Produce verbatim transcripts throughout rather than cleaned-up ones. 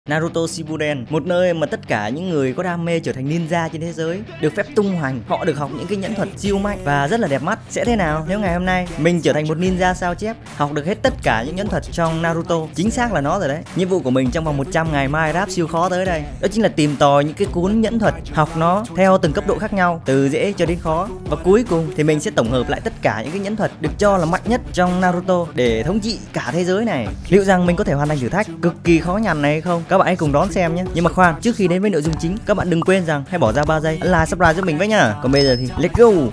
Naruto Shippuden, một nơi mà tất cả những người có đam mê trở thành ninja trên thế giới được phép tung hoành. Họ được học những cái nhẫn thuật siêu mạnh và rất là đẹp mắt. Sẽ thế nào nếu ngày hôm nay mình trở thành một ninja sao chép, học được hết tất cả những nhẫn thuật trong Naruto? Chính xác là nó rồi đấy. Nhiệm vụ của mình trong vòng một trăm ngày Minecraft siêu khó tới đây, đó chính là tìm tòi những cái cuốn nhẫn thuật, học nó theo từng cấp độ khác nhau, từ dễ cho đến khó. Và cuối cùng thì mình sẽ tổng hợp lại tất cả những cái nhẫn thuật được cho là mạnh nhất trong Naruto để thống trị cả thế giới này. Liệu rằng mình có thể hoàn thành thử thách cực kỳ khó nhằn này hay không? Các bạn hãy cùng đón xem nhé. Nhưng mà khoan, trước khi đến với nội dung chính, các bạn đừng quên rằng hãy bỏ ra ba giây like, subscribe giúp mình với nhá. Còn bây giờ thì let's go.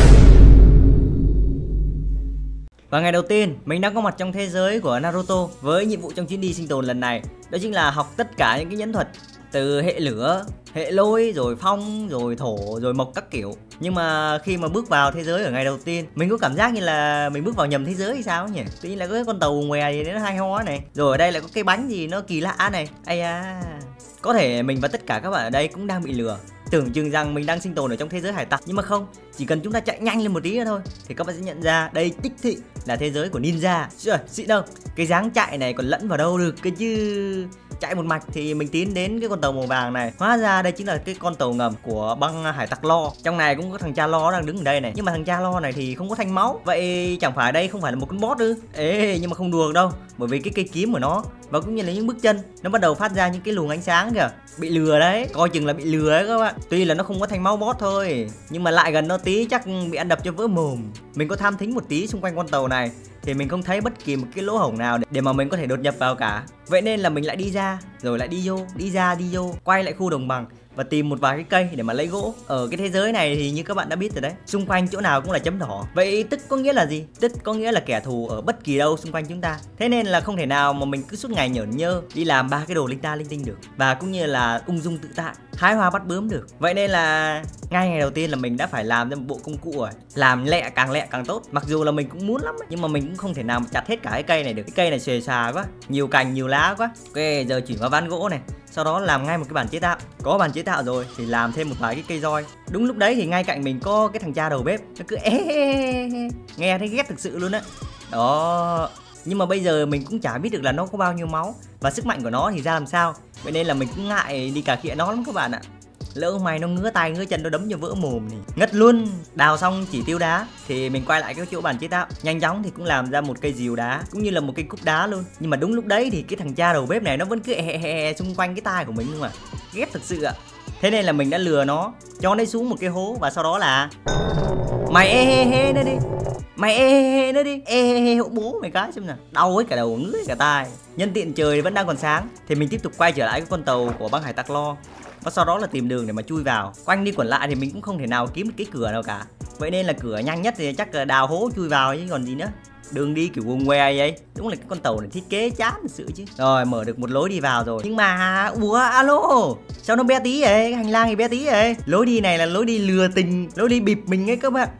Và ngày đầu tiên, mình đang có mặt trong thế giới của Naruto với nhiệm vụ trong chuyến đi sinh tồn lần này, đó chính là học tất cả những cái nhẫn thuật từ hệ lửa, hệ lôi, rồi phong, rồi thổ, rồi mộc các kiểu. Nhưng mà khi mà bước vào thế giới ở ngày đầu tiên, mình có cảm giác như là mình bước vào nhầm thế giới hay sao nhỉ? Tự nhiên là có cái con tàu ngoè gì nó hay ho này, rồi ở đây lại có cái bánh gì nó kỳ lạ này. Ây da, có thể mình và tất cả các bạn ở đây cũng đang bị lừa, tưởng chừng rằng mình đang sinh tồn ở trong thế giới hải tặc. Nhưng mà không, chỉ cần chúng ta chạy nhanh lên một tí nữa thôi thì các bạn sẽ nhận ra đây đích thị là thế giới của ninja. Trời, xịn đâu, cái dáng chạy này còn lẫn vào đâu được cái chứ. Chạy một mạch thì mình tiến đến cái con tàu màu vàng này. Hóa ra đây chính là cái con tàu ngầm của băng hải tặc Lo. Trong này cũng có thằng cha Lo đang đứng ở đây này. Nhưng mà thằng cha Lo này thì không có thanh máu. Vậy chẳng phải đây không phải là một con boss ư? Ê, nhưng mà không đùa đâu, bởi vì cái cây kiếm của nó và cũng như là những bước chân nó bắt đầu phát ra những cái luồng ánh sáng kìa. Bị lừa đấy, coi chừng là bị lừa đấy các bạn. Tuy là nó không có thanh máu boss thôi, nhưng mà lại gần nó tí chắc bị ăn đập cho vỡ mồm. Mình có tham thính một tí xung quanh con tàu này thì mình không thấy bất kỳ một cái lỗ hổng nào để, để mà mình có thể đột nhập vào cả. Vậy nên là mình lại đi ra, rồi lại đi vô, đi ra đi vô, quay lại khu đồng bằng và tìm một vài cái cây để mà lấy gỗ. Ở cái thế giới này thì như các bạn đã biết rồi đấy, xung quanh chỗ nào cũng là chấm đỏ. Vậy tức có nghĩa là gì? Tức có nghĩa là kẻ thù ở bất kỳ đâu xung quanh chúng ta. Thế nên là không thể nào mà mình cứ suốt ngày nhởn nhơ đi làm ba cái đồ linh ta linh tinh được, và cũng như là ung dung tự tại, hái hoa bắt bướm được. Vậy nên là ngay ngày đầu tiên là mình đã phải làm ra một bộ công cụ rồi, làm lẹ càng lẹ càng tốt. Mặc dù là mình cũng muốn lắm ấy, nhưng mà mình cũng không thể nào mà chặt hết cả cái cây này được. Cái cây này xòe xà quá, nhiều cành nhiều lá quá. Ok, giờ chuyển vào ván gỗ này, sau đó làm ngay một cái bàn chế tạo. Có bàn chế tạo rồi thì làm thêm một vài cái cây roi. Đúng lúc đấy thì ngay cạnh mình có cái thằng cha đầu bếp, nó cứ ê, nghe thấy ghét thực sự luôn á. Đó. Nhưng mà bây giờ mình cũng chả biết được là nó có bao nhiêu máu và sức mạnh của nó thì ra làm sao. Vậy nên là mình cũng ngại đi cà khịa nó lắm các bạn ạ. Lỡ mày nó ngứa tay ngứa chân nó đấm cho vỡ mồm thì ngất luôn. Đào xong chỉ tiêu đá thì mình quay lại cái chỗ bàn chế tạo. Nhanh chóng thì cũng làm ra một cây rìu đá cũng như là một cây cúc đá luôn. Nhưng mà đúng lúc đấy thì cái thằng cha đầu bếp này nó vẫn cứ e e xung quanh cái tai của mình luôn mà. Ghét thực sự ạ. Thế nên là mình đã lừa nó, cho nó xuống một cái hố và sau đó là mày e he he nó đi, mày e he he nó đi, e he he hộ bố mày cái xem nào, đau hết cả đầu ngứa hết cả tai. Nhân tiện trời vẫn đang còn sáng thì mình tiếp tục quay trở lại cái con tàu của băng hải tặc Lo, và sau đó là tìm đường để mà chui vào. Quanh đi quẩn lại thì mình cũng không thể nào kiếm được cái cửa nào cả. Vậy nên là cửa nhanh nhất thì chắc là đào hố chui vào chứ còn gì nữa. Đường đi kiểu guồng que vậy. Đúng là cái con tàu này thiết kế chán thật sự chứ. Rồi mở được một lối đi vào rồi. Nhưng mà ủa alo, sao nó bé tí vậy? Cái hành lang thì bé tí vậy. Lối đi này là lối đi lừa tình, lối đi bịp mình ấy các bạn.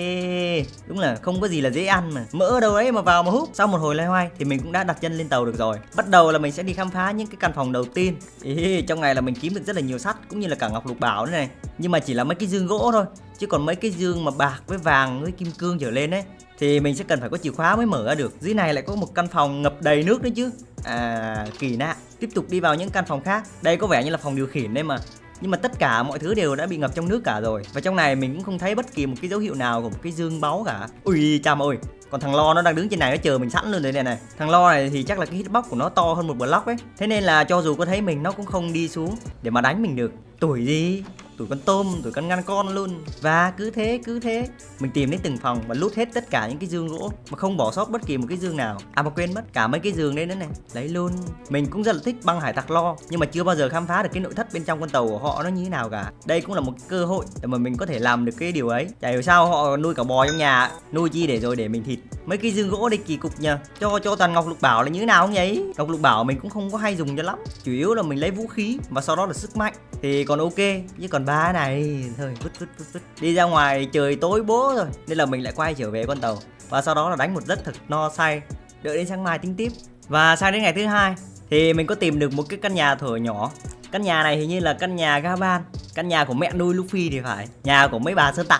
Ê, đúng là không có gì là dễ ăn mà. Mỡ đâu đấy mà vào mà hút. Sau một hồi loay hoay thì mình cũng đã đặt chân lên tàu được rồi. Bắt đầu là mình sẽ đi khám phá những cái căn phòng đầu tiên. Ê, trong này là mình kiếm được rất là nhiều sắt cũng như là cả ngọc lục bảo nữa này. Nhưng mà chỉ là mấy cái dương gỗ thôi, chứ còn mấy cái dương mà bạc với vàng với kim cương trở lên ấy thì mình sẽ cần phải có chìa khóa mới mở ra được. Dưới này lại có một căn phòng ngập đầy nước nữa chứ. À, kỳ lạ. Tiếp tục đi vào những căn phòng khác. Đây có vẻ như là phòng điều khiển đấy mà. Nhưng mà tất cả mọi thứ đều đã bị ngập trong nước cả rồi. Và trong này mình cũng không thấy bất kỳ một cái dấu hiệu nào của một cái dương báu cả. Ui chàm ơi, còn thằng Lo nó đang đứng trên này nó chờ mình sẵn luôn rồi này này. Thằng Lo này thì chắc là cái hitbox của nó to hơn một block ấy. Thế nên là cho dù có thấy mình nó cũng không đi xuống để mà đánh mình được. Tuổi gì? Tuổi con tôm, tuổi con ngăn con luôn. Và cứ thế, cứ thế mình tìm đến từng phòng và lút hết tất cả những cái dương gỗ mà không bỏ sót bất kỳ một cái dương nào. À mà quên mất, cả mấy cái giường đây nữa này, lấy luôn. Mình cũng rất là thích băng hải tặc Lo, nhưng mà chưa bao giờ khám phá được cái nội thất bên trong con tàu của họ nó như thế nào cả. Đây cũng là một cái cơ hội để mà mình có thể làm được cái điều ấy. Chả hiểu sao họ nuôi cả bò trong nhà, nuôi chi để rồi để mình thịt. Mấy cái dương gỗ đây kỳ cục nhờ. Cho cho toàn ngọc lục bảo là như thế nào không vậy? Ngọc lục bảo mình cũng không có hay dùng cho lắm, chủ yếu là mình lấy vũ khí và sau đó là sức mạnh thì còn ok. Chứ còn ba này thôi vứt vứt vứt vứt. Đi ra ngoài trời tối bố rồi nên là mình lại quay trở về con tàu và sau đó là đánh một giấc thật no say, đợi đến sáng mai tính tiếp. Và sang đến ngày thứ hai thì mình có tìm được một cái căn nhà thửa nhỏ. Căn nhà này hình như là căn nhà Gaban, căn nhà của mẹ nuôi Luffy thì phải, nhà của mấy bà sơn tặc ấy.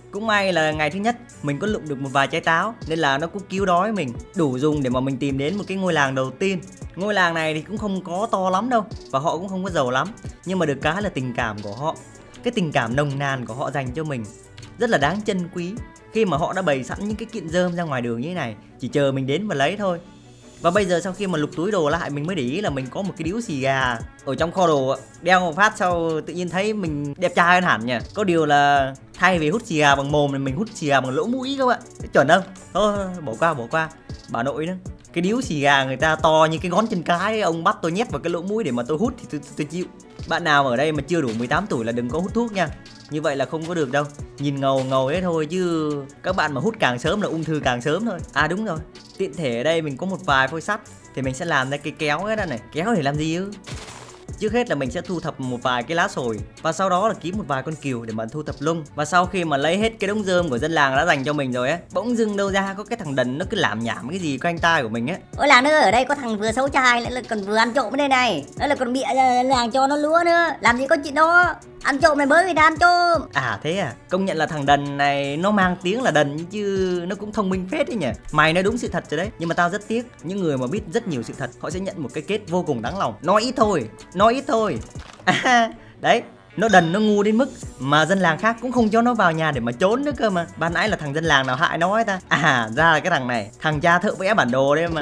Cũng may là ngày thứ nhất mình có lượm được một vài trái táo nên là nó cũng cứu đói mình, đủ dùng để mà mình tìm đến một cái ngôi làng đầu tiên. Ngôi làng này thì cũng không có to lắm đâu và họ cũng không có giàu lắm, nhưng mà được cái là tình cảm của họ, cái tình cảm nồng nàn của họ dành cho mình rất là đáng trân quý. Khi mà họ đã bày sẵn những cái kiện rơm ra ngoài đường như thế này, chỉ chờ mình đến và lấy thôi. Và bây giờ sau khi mà lục túi đồ lại, mình mới để ý là mình có một cái điếu xì gà ở trong kho đồ. Đeo một phát sau tự nhiên thấy mình đẹp trai hơn hẳn nhỉ. Có điều là thay vì hút xì gà bằng mồm thì mình hút xì gà bằng lỗ mũi các bạn. Chuẩn không? Thôi bỏ qua bỏ qua. Bà nội nữa, cái điếu xì gà người ta to như cái ngón chân cái, ông bắt tôi nhét vào cái lỗ mũi để mà tôi hút thì tôi, tôi, tôi chịu. Bạn nào ở đây mà chưa đủ mười tám tuổi là đừng có hút thuốc nha. Như vậy là không có được đâu. Nhìn ngầu ngầu đấy thôi chứ các bạn mà hút càng sớm là ung thư càng sớm thôi. À đúng rồi, tiện thể ở đây mình có một vài phôi sắt thì mình sẽ làm ra cái kéo hết đó này. Kéo để làm gì ư? Trước hết là mình sẽ thu thập một vài cái lá sồi và sau đó là kiếm một vài con cừu để mà thu thập lung. Và sau khi mà lấy hết cái đống rơm của dân làng đã dành cho mình rồi á, bỗng dưng đâu ra có cái thằng đần nó cứ làm nhảm cái gì quanh tai của mình á. Ôi làng nữa, ở đây có thằng vừa xấu trai lại là còn vừa ăn trộm ở đây này. Đó là còn bịa làng cho nó lúa nữa. Làm gì có chuyện đó. Ăn trộm này, bới người ta ăn trộm. À thế à, công nhận là thằng đần này nó mang tiếng là đần chứ nó cũng thông minh phết đấy nhỉ. Mày nói đúng sự thật rồi đấy. Nhưng mà tao rất tiếc, những người mà biết rất nhiều sự thật họ sẽ nhận một cái kết vô cùng đáng lòng. Nói ít thôi, nói ít thôi. À, đấy, nó đần nó ngu đến mức mà dân làng khác cũng không cho nó vào nhà để mà trốn nữa cơ mà. Ban nãy là thằng dân làng nào hại nó ấy ta? À ra là cái thằng này, thằng cha thợ vẽ bản đồ đấy mà.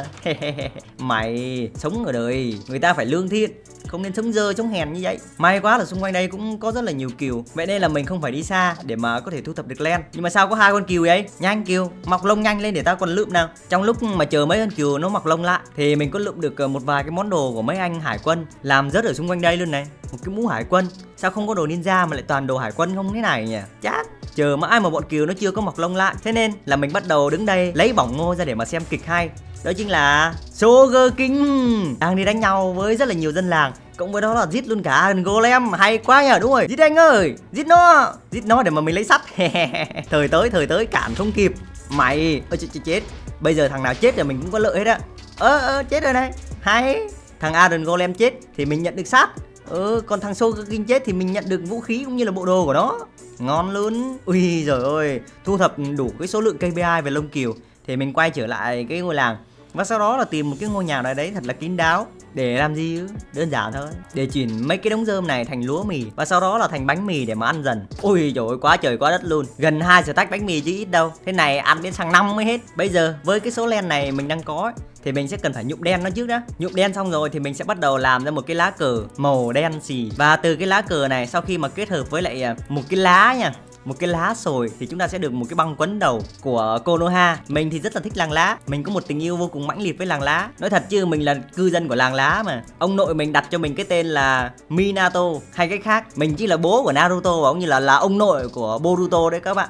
Mày sống ở đời người ta phải lương thiện, không nên sống dơ sống hèn như vậy. May quá là xung quanh đây cũng có rất là nhiều cừu, vậy nên là mình không phải đi xa để mà có thể thu thập được len. Nhưng mà sao có hai con cừu vậy? Nhanh cừu, mọc lông nhanh lên để tao còn lượm nào. Trong lúc mà chờ mấy con cừu nó mọc lông lại thì mình có lượm được một vài cái món đồ của mấy anh hải quân làm rất ở xung quanh đây luôn này. Một cái mũ hải quân, sao không có đồ ninja mà lại toàn đồ hải quân không thế này nhỉ? Chát. Chờ mãi mà bọn cừu nó chưa có mọc lông lại, thế nên là mình bắt đầu đứng đây lấy bỏng ngô ra để mà xem kịch hay. Đó chính là Sugar King đang đi đánh nhau với rất là nhiều dân làng, cộng với đó là giết luôn cả golem. Hay quá nhờ. Đúng rồi, giết anh ơi, giết nó, giết nó để mà mình lấy sắt. Thời tới thời tới cản không kịp. Mày ơi chết, chết chết. Bây giờ thằng nào chết là mình cũng có lợi hết á. Ơ ơ chết rồi này. Hay. Thằng Iron Golem chết thì mình nhận được sắt. Ừ, còn thằng Sugar King chết thì mình nhận được vũ khí cũng như là bộ đồ của nó. Ngon luôn. Ui giời ơi, thu thập đủ cái số lượng ca pê i về lông cừu thì mình quay trở lại cái ngôi làng. Và sau đó là tìm một cái ngôi nhà nào đấy thật là kín đáo. Để làm gì ư? Đơn giản thôi, để chuyển mấy cái đống rơm này thành lúa mì và sau đó là thành bánh mì để mà ăn dần. Ui trời ơi, quá trời quá đất luôn. Gần hai stack bánh mì chứ ít đâu. Thế này ăn đến sang năm mới hết. Bây giờ với cái số len này mình đang có ấy, thì mình sẽ cần phải nhuộm đen nó trước đã. Nhuộm đen xong rồi thì mình sẽ bắt đầu làm ra một cái lá cờ màu đen xì. Và từ cái lá cờ này sau khi mà kết hợp với lại một cái lá nha, một cái lá sồi thì chúng ta sẽ được một cái băng quấn đầu của Konoha. Mình thì rất là thích làng lá, mình có một tình yêu vô cùng mãnh liệt với làng lá. Nói thật chứ mình là cư dân của làng lá mà. Ông nội mình đặt cho mình cái tên là Minato, hay cách khác mình chỉ là bố của Naruto và cũng như là là ông nội của Boruto đấy các bạn.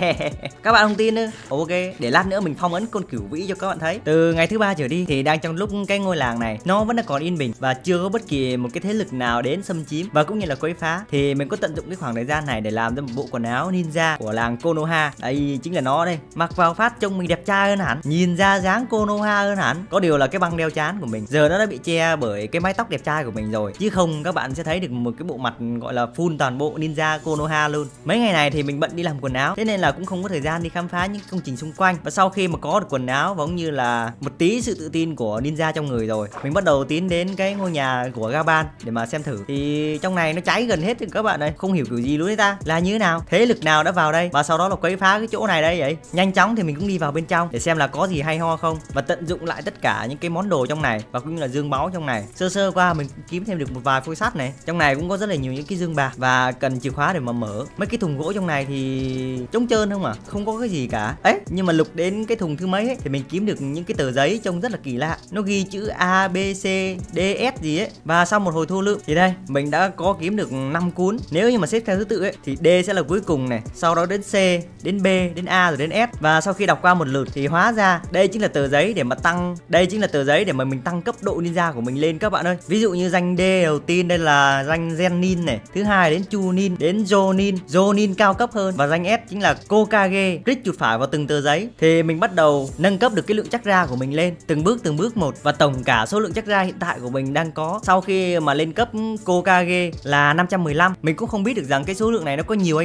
Các bạn không tin nữa, ok, để lát nữa mình phong ấn con cửu vĩ cho các bạn thấy. Từ ngày thứ ba trở đi thì đang trong lúc cái ngôi làng này nó vẫn đang còn yên bình và chưa có bất kỳ một cái thế lực nào đến xâm chiếm và cũng như là quấy phá, thì mình có tận dụng cái khoảng thời gian này để làm ra một bộ quần áo ninja của làng Konoha. Đây chính là nó đây, mặc vào phát trông mình đẹp trai hơn hẳn, nhìn ra dáng Konoha hơn hẳn. Có điều là cái băng đeo trán của mình giờ nó đã bị che bởi cái mái tóc đẹp trai của mình rồi, chứ không các bạn sẽ thấy được một cái bộ mặt gọi là full toàn bộ ninja Konoha luôn. Mấy ngày này thì mình bận đi làm quần áo, thế nên là cũng không có thời gian đi khám phá những công trình xung quanh. Và sau khi mà có được quần áo và cũng như là một tí sự tự tin của ninja trong người rồi, mình bắt đầu tiến đến cái ngôi nhà của Gaban để mà xem thử. Thì trong này nó cháy gần hết rồi các bạn ơi, không hiểu kiểu gì luôn đấy ta, là như thế nào, thế lực nào đã vào đây và sau đó là quấy phá cái chỗ này đây vậy. Nhanh chóng thì mình cũng đi vào bên trong để xem là có gì hay ho không và tận dụng lại tất cả những cái món đồ trong này và cũng như là dương báu trong này. Sơ sơ qua mình kiếm thêm được một vài phôi sắt này. Trong này cũng có rất là nhiều những cái dương bạc và cần chìa khóa để mà mở. Mấy cái thùng gỗ trong này thì trống trơn không à, không có cái gì cả ấy. Nhưng mà lục đến cái thùng thứ mấy ấy, thì mình kiếm được những cái tờ giấy trông rất là kỳ lạ, nó ghi chữ A B C D S gì ấy. Và sau một hồi thu lượm thì đây mình đã có kiếm được năm cuốn. Nếu như mà xếp theo thứ tự ấy thì D sẽ là cuối cùng này, sau đó đến C, đến B, đến A rồi đến S. Và sau khi đọc qua một lượt thì hóa ra đây chính là tờ giấy để mà tăng đây chính là tờ giấy để mà mình tăng cấp độ ninja của mình lên các bạn ơi. Ví dụ như danh D đầu tiên đây là danh Zenin này, thứ hai đến Chunin, đến Jonin, Jonin cao cấp hơn, và danh S chính là Kokage. Click chuột phải vào từng tờ giấy thì mình bắt đầu nâng cấp được cái lượng chakra của mình lên từng bước từng bước một. Và tổng cả số lượng chakra hiện tại của mình đang có sau khi mà lên cấp Kokage là năm trăm mười lăm. Mình cũng không biết được rằng cái số lượng này nó có nhiều hay không,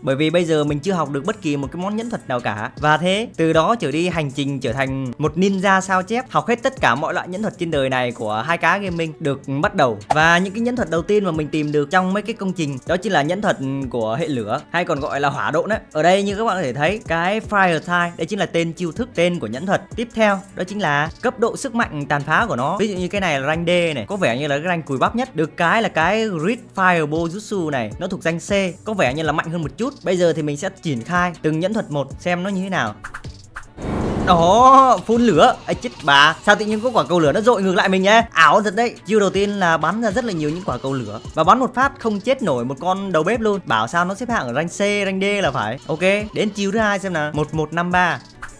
bởi vì bây giờ mình chưa học được bất kỳ một cái món nhẫn thuật nào cả. Và thế từ đó trở đi hành trình trở thành một ninja sao chép, học hết tất cả mọi loại nhẫn thuật trên đời này của Hai Cá Gaming được bắt đầu. Và những cái nhẫn thuật đầu tiên mà mình tìm được trong mấy cái công trình đó chính là nhẫn thuật của hệ lửa, hay còn gọi là hỏa độn á. Ở đây như các bạn có thể thấy cái Fire Tide, đây chính là tên chiêu thức, tên của nhẫn thuật. Tiếp theo đó chính là cấp độ sức mạnh tàn phá của nó. Ví dụ như cái này là rank D này, có vẻ như là cái rank cùi bắp nhất. Được cái là cái Grid Fireball Jutsu này, nó thuộc danh C, có vẻ như là mạnh hơn một chút. Bây giờ thì mình sẽ triển khai từng nhẫn thuật một xem nó như thế nào. Đó, phun lửa. Ây chết bà, sao tự nhiên có quả cầu lửa nó dội ngược lại mình nhá. Ảo thật đấy. Chiêu đầu tiên là bắn ra rất là nhiều những quả cầu lửa và bắn một phát không chết nổi một con đầu bếp luôn. Bảo sao nó xếp hạng ở rank C, rank D là phải. Ok, đến chiêu thứ hai xem nào. một một năm ba.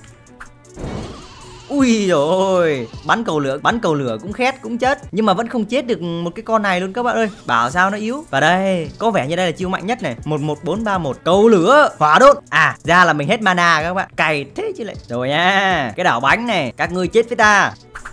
Ui rồi, bắn cầu lửa, bắn cầu lửa cũng khét cũng chết, nhưng mà vẫn không chết được một cái con này luôn các bạn ơi. Bảo sao nó yếu. Và đây, có vẻ như đây là chiêu mạnh nhất này. một một bốn ba một. Cầu lửa, hỏa đốt. À, ra là mình hết mana các bạn. Cày thế chứ lại. Rồi nha, cái đảo bánh này, các ngươi chết với ta.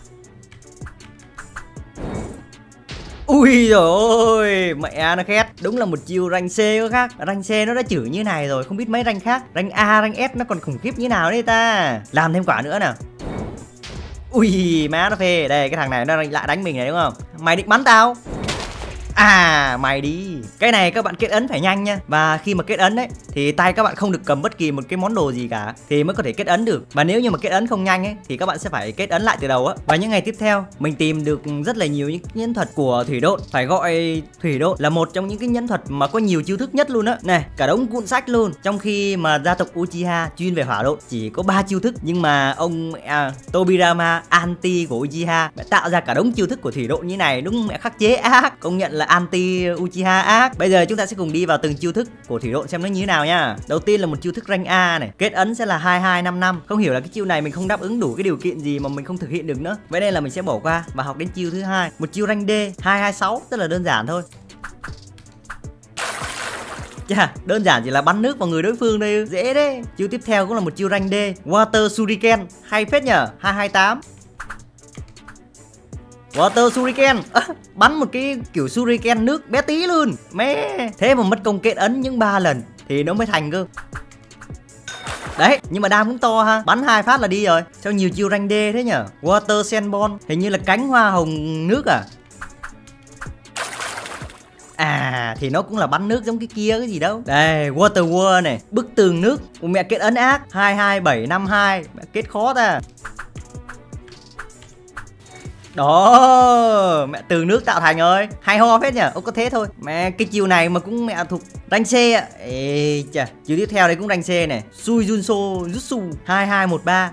Ui rồi, mẹ nó khét. Đúng là một chiêu rank C có khác. Rank C nó đã chửi như này rồi, không biết mấy rank khác. Rank A, rank S nó còn khủng khiếp như nào đấy ta. Làm thêm quả nữa nào. Ui má nó phê. Đây cái thằng này nó lại đánh mình này đúng không? Mày định bắn tao? À mày đi. Cái này các bạn kết ấn phải nhanh nha. Và khi mà kết ấn đấy thì tay các bạn không được cầm bất kỳ một cái món đồ gì cả thì mới có thể kết ấn được. Và nếu như mà kết ấn không nhanh ấy thì các bạn sẽ phải kết ấn lại từ đầu á. Và những ngày tiếp theo mình tìm được rất là nhiều những nhẫn thuật của thủy độn. Phải gọi thủy độn là một trong những cái nhẫn thuật mà có nhiều chiêu thức nhất luôn á. Này, cả đống cuộn sách luôn. Trong khi mà gia tộc Uchiha chuyên về hỏa độn chỉ có ba chiêu thức, nhưng mà ông à, Tobirama anti của Uchiha đã tạo ra cả đống chiêu thức của thủy độn như này. Đúng mẹ khắc chế ác. Công nhận là anti Uchiha ác. Bây giờ chúng ta sẽ cùng đi vào từng chiêu thức của thủy độn xem nó như thế nào nha. Đầu tiên là một chiêu thức rank A này, kết ấn sẽ là hai hai năm năm. Không hiểu là cái chiêu này mình không đáp ứng đủ cái điều kiện gì mà mình không thực hiện được nữa. Vậy nên là mình sẽ bỏ qua và học đến chiêu thứ hai, một chiêu rank D hai hai sáu, rất là đơn giản thôi. Chà, đơn giản chỉ là bắn nước vào người đối phương đây, dễ đấy. Chiêu tiếp theo cũng là một chiêu rank D, Water Shuriken, hay phết nhở, hai hai tám. Water Shuriken, à, bắn một cái kiểu Shuriken nước bé tí luôn. Mẹ, thế mà mất công kết ấn những ba lần thì nó mới thành cơ. Đấy, nhưng mà đam cũng to ha. Bắn hai phát là đi rồi. Sao nhiều chiêu rank D thế nhở? Water Senbon, hình như là cánh hoa hồng nước à? À, thì nó cũng là bắn nước giống cái kia cái gì đâu. Đây, Water War này, bức tường nước. Ủa, mẹ kết ấn ác, hai hai bảy năm hai. Mẹ kết khó ta. Đó, mẹ từ nước tạo thành rồi. Hay ho phết nhở. Ô có thế thôi. Mẹ cái chiều này mà cũng mẹ thuộc rank C ạ. Ê chà, chiều tiếp theo đấy cũng rank C này. Suijunso Jutsu hai hai một ba.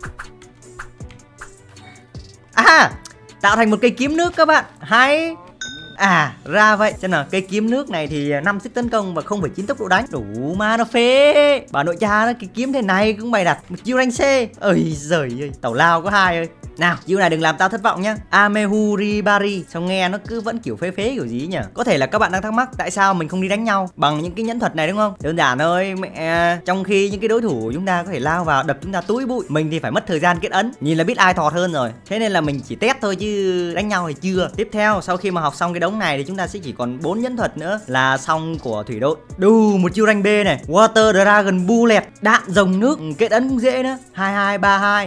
À, tạo thành một cây kiếm nước các bạn. Hay. À, ra vậy. Xem nào, cây kiếm nước này thì năm sức tấn công và không phẩy chín tốc độ đánh. Đủ mà nó phê. Bà nội cha nó cái kiếm thế này cũng bày đặt một chiêu rank C. Ơi giời ơi, tàu lao có hai ơi. Nào, chiêu này đừng làm tao thất vọng nhá. Amehuribari, sao nghe nó cứ vẫn kiểu phế phế kiểu gì nhỉ? Có thể là các bạn đang thắc mắc tại sao mình không đi đánh nhau bằng những cái nhẫn thuật này đúng không? Đơn giản thôi, mẹ. Trong khi những cái đối thủ của chúng ta có thể lao vào đập chúng ta túi bụi, mình thì phải mất thời gian kết ấn. Nhìn là biết ai thọt hơn rồi. Thế nên là mình chỉ test thôi chứ đánh nhau thì chưa. Tiếp theo, sau khi mà học xong cái đống này thì chúng ta sẽ chỉ còn bốn nhẫn thuật nữa là xong của thủy độn. Đù, một chiêu rank B này, Water Dragon Bullet, đạn rồng nước, kết ấn cũng dễ nữa. hai hai ba hai.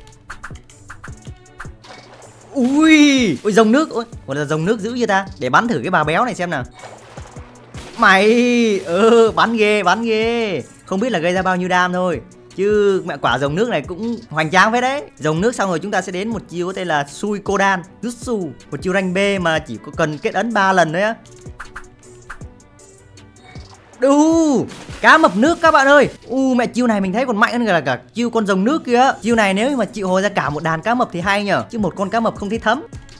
Ui, ui dòng nước, ui, còn là dòng nước dữ chưa ta? Để bắn thử cái bà béo này xem nào. Mày, ừ, bắn ghê, bắn ghê. Không biết là gây ra bao nhiêu đam thôi. Chứ mẹ quả dòng nước này cũng hoành tráng phết đấy. Dòng nước xong rồi chúng ta sẽ đến một chiêu có tên là Suikodan Jutsu, một chiêu rank B mà chỉ có cần kết ấn ba lần thôi á. Đù, cá mập nước các bạn ơi. U mẹ chiêu này mình thấy còn mạnh hơn là cả chiêu con rồng nước kia. Chiêu này nếu mà chịu hồi ra cả một đàn cá mập thì hay nhở, chứ một con cá mập không thấy thấm.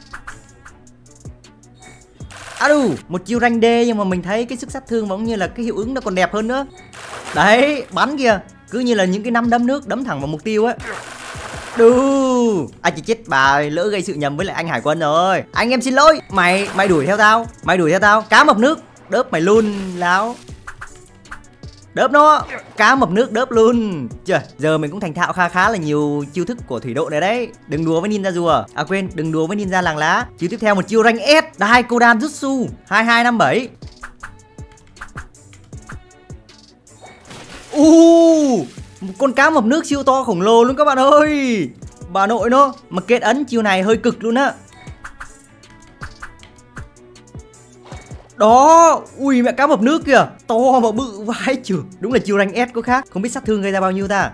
À đù, một chiêu rank D nhưng mà mình thấy cái sức sát thương cũng như là cái hiệu ứng nó còn đẹp hơn nữa. Đấy, bắn kìa, cứ như là những cái nắm đấm nước đấm thẳng vào mục tiêu ấy. Đù, anh chỉ chết bà ơi, lỡ gây sự nhầm với lại anh Hải Quân rồi. Anh em xin lỗi. Mày, mày đuổi theo tao, mày đuổi theo tao, cá mập nước. Đớp mày luôn láo. Đớp nó, cá mập nước đớp luôn. Trời, giờ mình cũng thành thạo khá khá là nhiều chiêu thức của thủy độn này đấy. Đừng đùa với ninja rùa. À quên, đừng đùa với ninja làng lá. Chiêu tiếp theo một chiêu rank S, Daikodan Jutsu hai hai năm bảy. U, một con cá mập nước siêu to khổng lồ luôn các bạn ơi. Bà nội nó, mà kết ấn chiêu này hơi cực luôn á. Đó, ui mẹ cá mập nước kìa, to mà bự vãi chưởng. Đúng là chiêu rank S có khác, không biết sát thương gây ra bao nhiêu ta.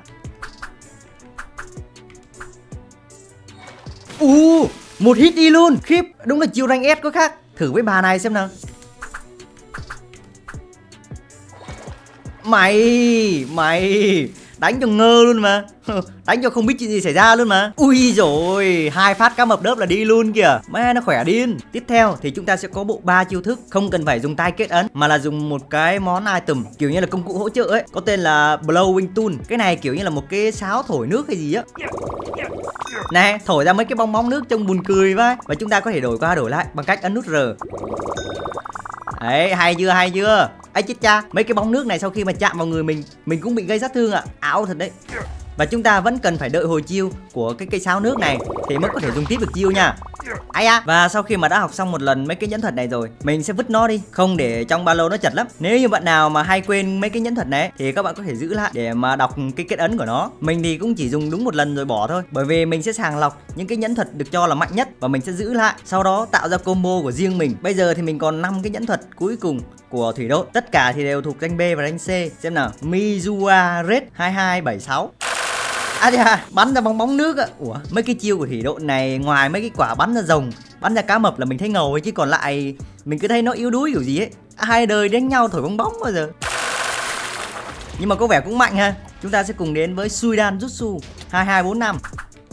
U, một hit đi luôn, khiếp, đúng là chiêu rank S có khác. Thử với bà này xem nào. Mày, mày đánh cho ngơ luôn mà. Đánh cho không biết chuyện gì xảy ra luôn mà. Ui rồi, hai phát cá mập đớp là đi luôn kìa. Mẹ nó khỏe điên. Tiếp theo thì chúng ta sẽ có bộ ba chiêu thức, không cần phải dùng tay kết ấn mà là dùng một cái món item kiểu như là công cụ hỗ trợ ấy, có tên là Blowing Tool. Cái này kiểu như là một cái sáo thổi nước hay gì á. Nè, thổi ra mấy cái bong bóng nước trông buồn cười vai. Và chúng ta có thể đổi qua đổi lại bằng cách ấn nút R. Đấy, hay chưa, hay chưa. Ấy chết cha, mấy cái bóng nước này sau khi mà chạm vào người mình, mình cũng bị gây sát thương ạ. À. Ảo thật đấy. Và chúng ta vẫn cần phải đợi hồi chiêu của cái cây sáo nước này thì mới có thể dùng tiếp được chiêu nha. Ai à. Và sau khi mà đã học xong một lần mấy cái nhẫn thuật này rồi, mình sẽ vứt nó đi, không để trong ba lô nó chật lắm. Nếu như bạn nào mà hay quên mấy cái nhẫn thuật này thì các bạn có thể giữ lại để mà đọc cái kết ấn của nó. Mình thì cũng chỉ dùng đúng một lần rồi bỏ thôi, bởi vì mình sẽ sàng lọc những cái nhẫn thuật được cho là mạnh nhất và mình sẽ giữ lại, sau đó tạo ra combo của riêng mình. Bây giờ thì mình còn năm cái nhẫn thuật cuối cùng của thủy độn, tất cả thì đều thuộc rank B và rank C. Xem nào, Mizua Red hai hai bảy sáu. À dạ, bắn ra bóng bóng nước ạ. Ủa, mấy cái chiêu của thủy độn này ngoài mấy cái quả bắn ra rồng, bắn ra cá mập là mình thấy ngầu ấy, chứ còn lại mình cứ thấy nó yếu đuối kiểu gì ấy. Hai đời đánh nhau thổi bóng bóng bao giờ. Nhưng mà có vẻ cũng mạnh ha. Chúng ta sẽ cùng đến với Suidan Jutsu hai hai bốn năm.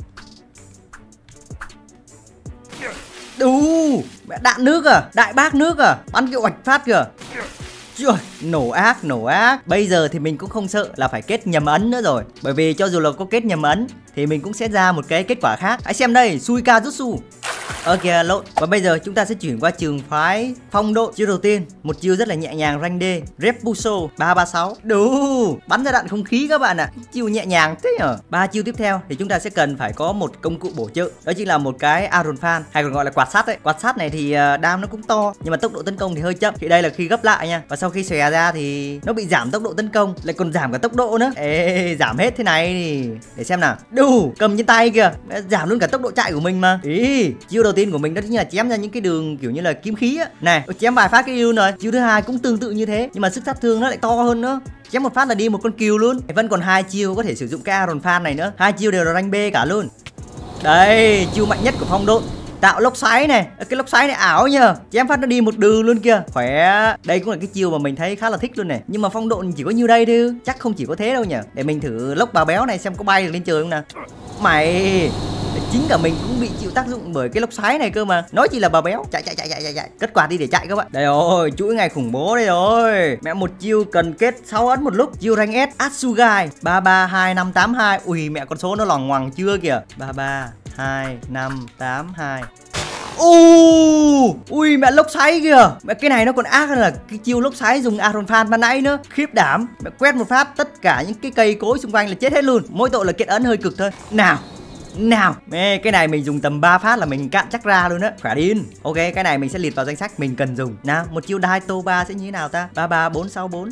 Đù, mẹ đạn nước à, đại bác nước à, bắn kiểu oạch phát kìa. Trời, nổ ác, nổ ác. Bây giờ thì mình cũng không sợ là phải kết nhầm ấn nữa rồi, bởi vì cho dù là có kết nhầm ấn thì mình cũng sẽ ra một cái kết quả khác. Hãy xem đây, Suika Jutsu. Ok, lộn. Và bây giờ chúng ta sẽ chuyển qua trường phái phong độ. Chiêu đầu tiên, một chiêu rất là nhẹ nhàng rank D, Repulso ba ba sáu. Đủ, bắn ra đạn không khí các bạn ạ. À. Chiêu nhẹ nhàng thế nhở. Ba chiêu tiếp theo thì chúng ta sẽ cần phải có một công cụ bổ trợ, đó chính là một cái Iron Fan hay còn gọi là quạt sắt đấy. Quạt sắt này thì đam nó cũng to nhưng mà tốc độ tấn công thì hơi chậm. Thì đây là khi gấp lại nha. Và sau khi xòe ra thì nó bị giảm tốc độ tấn công, lại còn giảm cả tốc độ nữa. Ê, giảm hết thế này thì để xem nào. Đủ, cầm trên tay kìa, giảm luôn cả tốc độ chạy của mình mà. Ý, chiêu đầu tiên của mình đó chính là chém ra những cái đường kiểu như là kiếm khí á. Này, chém vài phát cái yêu rồi. Chiêu thứ hai cũng tương tự như thế, nhưng mà sức sát thương nó lại to hơn nữa. Chém một phát là đi một con kill luôn. Vẫn còn hai chiêu có thể sử dụng cái Iron Fan này nữa. Hai chiêu đều là rank B cả luôn. Đây, chiêu mạnh nhất của phong độn, tạo lốc xoáy này. Cái lốc xoáy này ảo nhờ, chém phát nó đi một đường luôn kia. Khỏe. Đây cũng là cái chiêu mà mình thấy khá là thích luôn này. Nhưng mà phong độn chỉ có nhiêu đây thôi, chắc không chỉ có thế đâu nhỉ. Để mình thử lốc bà béo này xem có bay được lên trời không nào. Mày, chính cả mình cũng bị chịu tác dụng bởi cái lốc xoáy này cơ mà. Nói chỉ là bà béo. Chạy chạy chạy chạy chạy chạy. Cất quạt đi để chạy các bạn. Đây rồi, chuỗi ngày khủng bố đây rồi. Mẹ một chiêu cần kết sáu ấn một lúc. Chiêu rank S Atsugai ba ba hai năm tám hai. Ui mẹ, con số nó loằng ngoằng chưa kìa. ba ba hai năm tám hai. Uh, ui mẹ lốc xoáy kìa. Mẹ cái này nó còn ác hơn là cái chiêu lốc xoáy dùng Iron Fan ban nãy nữa. Khiếp đảm. Mẹ quét một phát tất cả những cái cây cối xung quanh là chết hết luôn. Mỗi tội là kết ấn hơi cực thôi. Nào. Nào, mẹ cái này mình dùng tầm ba phát là mình cạn chắc ra luôn á. Khỏe điên. Ok, cái này mình sẽ liệt vào danh sách mình cần dùng. Nào, một chiêu Daito ba sẽ như thế nào ta? ba ba bốn sáu bốn.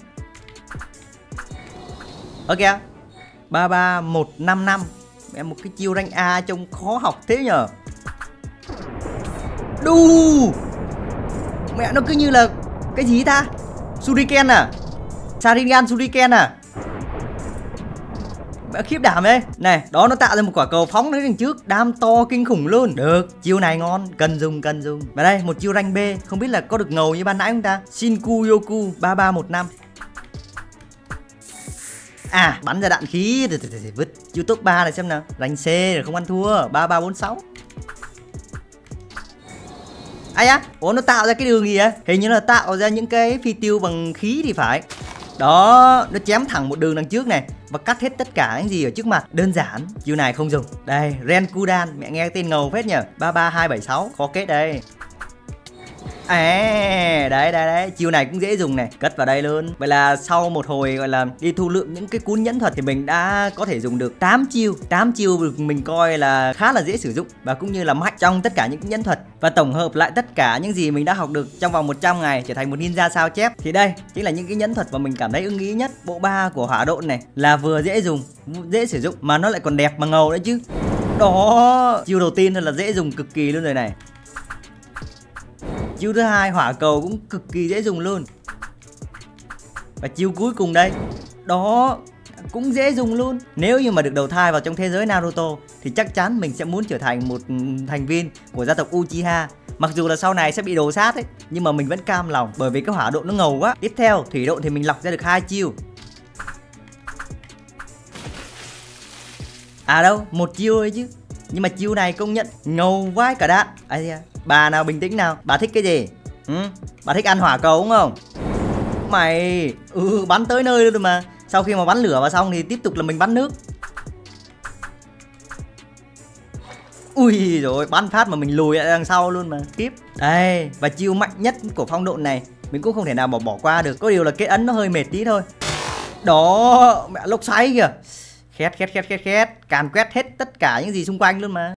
Ok. ba ba một năm năm. Mẹ một cái chiêu rank A trông khó học thế nhờ. Đù, mẹ nó cứ như là cái gì ta? Shuriken à? Sharingan Shuriken à? Mẹ khiếp đảm đấy. Này, đó nó tạo ra một quả cầu phóng đến đằng trước, đam to kinh khủng luôn. Được, chiêu này ngon, cần dùng cần dùng. Và đây, một chiêu rank B, không biết là có được ngầu như ban nãy không ta? Shinku Yoku ba ba một năm. À, bắn ra đạn khí, vứt. Chiêu top ba này xem nào. Rank C rồi không ăn thua, ba ba bốn sáu. Ai á? Ủa nó tạo ra cái đường gì á? Hình như là tạo ra những cái phi tiêu bằng khí thì phải. Đó, nó chém thẳng một đường đằng trước này và cắt hết tất cả những gì ở trước mặt. Đơn giản, chiêu này không dùng. Đây, Renkudan, mẹ nghe tên ngầu phết nhỉ. ba ba hai bảy sáu, khó kết đây. À, này, đấy đấy đấy, chiêu này cũng dễ dùng này, cất vào đây luôn. Vậy là sau một hồi gọi là đi thu lượm những cái cuốn nhẫn thuật thì mình đã có thể dùng được tám chiêu. tám chiêu mình coi là khá là dễ sử dụng và cũng như là mạnh trong tất cả những cái nhẫn thuật. Và tổng hợp lại tất cả những gì mình đã học được trong vòng một trăm ngày trở thành một ninja sao chép thì đây chính là những cái nhẫn thuật mà mình cảm thấy ưng ý nhất. Bộ ba của hỏa độn này là vừa dễ dùng, dễ sử dụng mà nó lại còn đẹp mà ngầu nữa chứ. Đó, chiêu đầu tiên thôi là dễ dùng cực kỳ luôn rồi này. Chiêu thứ hai hỏa cầu cũng cực kỳ dễ dùng luôn. Và chiêu cuối cùng đây, đó cũng dễ dùng luôn. Nếu như mà được đầu thai vào trong thế giới Naruto thì chắc chắn mình sẽ muốn trở thành một thành viên của gia tộc Uchiha. Mặc dù là sau này sẽ bị đồ sát ấy, nhưng mà mình vẫn cam lòng bởi vì cái hỏa độn nó ngầu quá. Tiếp theo thủy độn thì mình lọc ra được hai chiêu. À đâu, một chiêu thôi chứ. Nhưng mà chiêu này công nhận ngầu vãi cả đạn. À, bà nào bình tĩnh nào, bà thích cái gì? Ừ? Bà thích ăn hỏa cầu đúng không? Mày ừ bắn tới nơi luôn mà. Sau khi mà bắn lửa vào xong thì tiếp tục là mình bắn nước. Ui rồi bắn phát mà mình lùi lại đằng sau luôn mà. Tiếp. Đây, và chiêu mạnh nhất của phong độn này mình cũng không thể nào bỏ bỏ qua được. Có điều là kết ấn nó hơi mệt tí thôi. Đó, mẹ lốc xoáy kìa. Khét khét khét khét khét, càn quét hết tất cả những gì xung quanh luôn mà.